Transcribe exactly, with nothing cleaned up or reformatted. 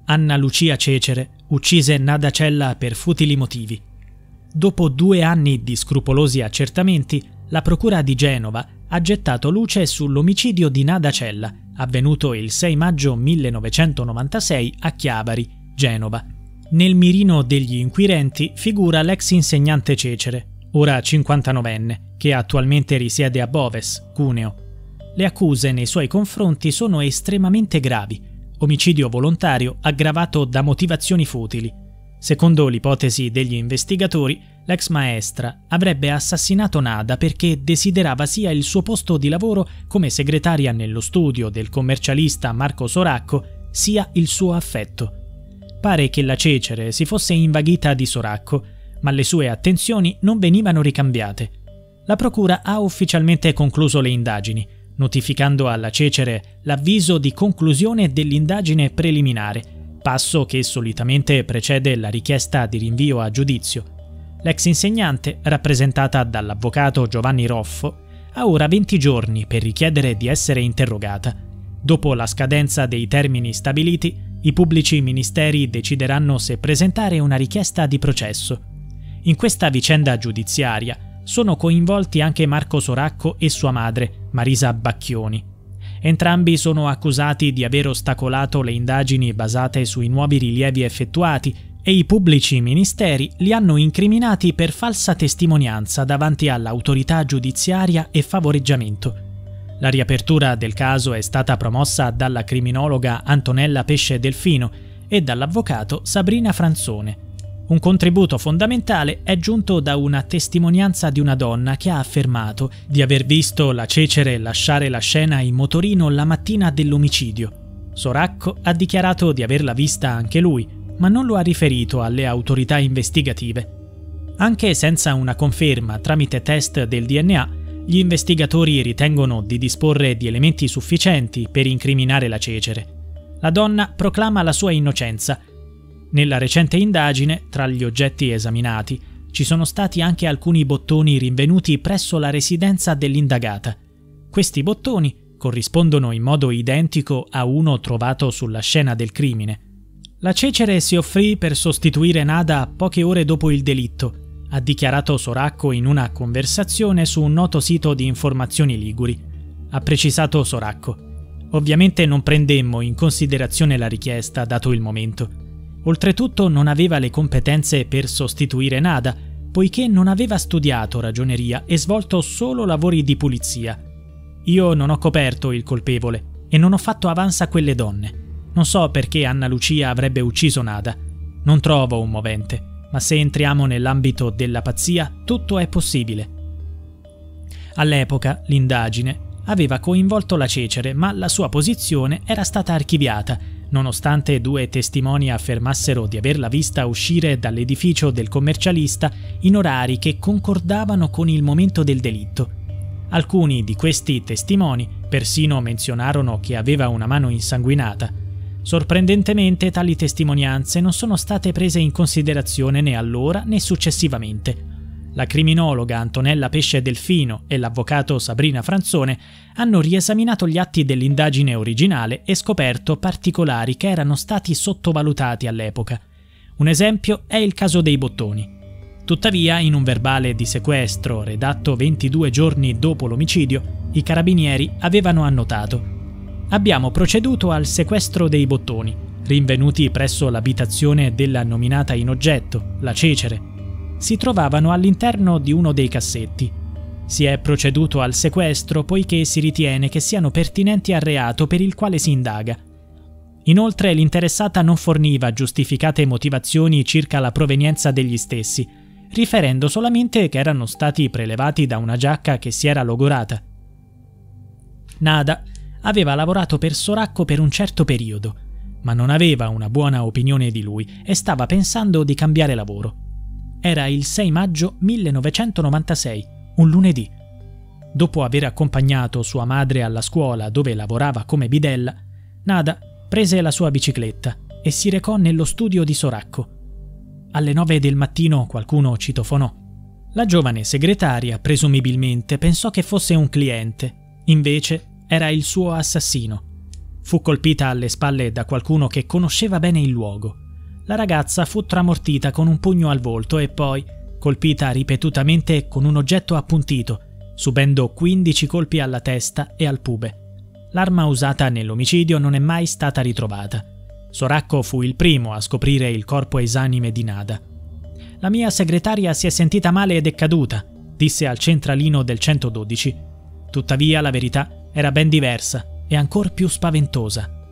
Anna Lucia Cecere uccise Nada Cella per futili motivi. Dopo due anni di scrupolosi accertamenti, la Procura di Genova ha gettato luce sull'omicidio di Nada Cella, avvenuto il sei maggio millenovecentonovantasei a Chiavari, Genova. Nel mirino degli inquirenti figura l'ex insegnante Cecere, ora cinquantanovenne, che attualmente risiede a Boves, Cuneo. Le accuse nei suoi confronti sono estremamente gravi: omicidio volontario aggravato da motivazioni futili. Secondo l'ipotesi degli investigatori, l'ex maestra avrebbe assassinato Nada perché desiderava sia il suo posto di lavoro come segretaria nello studio del commercialista Marco Soracco, sia il suo affetto. Pare che la Cecere si fosse invaghita di Soracco, ma le sue attenzioni non venivano ricambiate. La procura ha ufficialmente concluso le indagini, notificando alla Cecere l'avviso di conclusione dell'indagine preliminare, passo che solitamente precede la richiesta di rinvio a giudizio. L'ex insegnante, rappresentata dall'avvocato Giovanni Roffo, ha ora venti giorni per richiedere di essere interrogata. Dopo la scadenza dei termini stabiliti, i pubblici ministeri decideranno se presentare una richiesta di processo. In questa vicenda giudiziaria sono coinvolti anche Marco Soracco e sua madre, Marisa Bacchioni. Entrambi sono accusati di aver ostacolato le indagini basate sui nuovi rilievi effettuati e i pubblici ministeri li hanno incriminati per falsa testimonianza davanti all'autorità giudiziaria e favoreggiamento. La riapertura del caso è stata promossa dalla criminologa Antonella Pesce Delfino e dall'avvocato Sabrina Franzone. Un contributo fondamentale è giunto da una testimonianza di una donna che ha affermato di aver visto la Cecere lasciare la scena in motorino la mattina dell'omicidio. Soracco ha dichiarato di averla vista anche lui, ma non lo ha riferito alle autorità investigative. Anche senza una conferma tramite test del D N A, gli investigatori ritengono di disporre di elementi sufficienti per incriminare la Cecere. La donna proclama la sua innocenza. Nella recente indagine, tra gli oggetti esaminati, ci sono stati anche alcuni bottoni rinvenuti presso la residenza dell'indagata. Questi bottoni corrispondono in modo identico a uno trovato sulla scena del crimine. La Cecere si offrì per sostituire Nada poche ore dopo il delitto, ha dichiarato Soracco in una conversazione su un noto sito di informazioni liguri. Ha precisato Soracco: ovviamente non prendemmo in considerazione la richiesta dato il momento. Oltretutto non aveva le competenze per sostituire Nada, poiché non aveva studiato ragioneria e svolto solo lavori di pulizia. Io non ho coperto il colpevole e non ho fatto avanza a quelle donne. Non so perché Anna Lucia avrebbe ucciso Nada. Non trovo un movente, ma se entriamo nell'ambito della pazzia, tutto è possibile. All'epoca, l'indagine aveva coinvolto la Cecere, ma la sua posizione era stata archiviata, nonostante due testimoni affermassero di averla vista uscire dall'edificio del commercialista in orari che concordavano con il momento del delitto. Alcuni di questi testimoni persino menzionarono che aveva una mano insanguinata. Sorprendentemente tali testimonianze non sono state prese in considerazione né allora né successivamente. La criminologa Antonella Pesce Delfino e l'avvocato Sabrina Franzone hanno riesaminato gli atti dell'indagine originale e scoperto particolari che erano stati sottovalutati all'epoca. Un esempio è il caso dei bottoni. Tuttavia, in un verbale di sequestro redatto ventidue giorni dopo l'omicidio, i carabinieri avevano annotato: abbiamo proceduto al sequestro dei bottoni, rinvenuti presso l'abitazione della nominata in oggetto, la Cecere. Si trovavano all'interno di uno dei cassetti. Si è proceduto al sequestro poiché si ritiene che siano pertinenti al reato per il quale si indaga. Inoltre l'interessata non forniva giustificate motivazioni circa la provenienza degli stessi, riferendo solamente che erano stati prelevati da una giacca che si era logorata. Nada aveva lavorato per Soracco per un certo periodo, ma non aveva una buona opinione di lui e stava pensando di cambiare lavoro. Era il sei maggio millenovecentonovantasei, un lunedì. Dopo aver accompagnato sua madre alla scuola dove lavorava come bidella, Nada prese la sua bicicletta e si recò nello studio di Soracco. Alle nove del mattino qualcuno citofonò. La giovane segretaria, presumibilmente, pensò che fosse un cliente, invece era il suo assassino. Fu colpita alle spalle da qualcuno che conosceva bene il luogo. La ragazza fu tramortita con un pugno al volto e poi colpita ripetutamente con un oggetto appuntito, subendo quindici colpi alla testa e al pube. L'arma usata nell'omicidio non è mai stata ritrovata. Soracco fu il primo a scoprire il corpo esanime di Nada. «La mia segretaria si è sentita male ed è caduta», disse al centralino del centododici. Tuttavia la verità era ben diversa e ancor più spaventosa.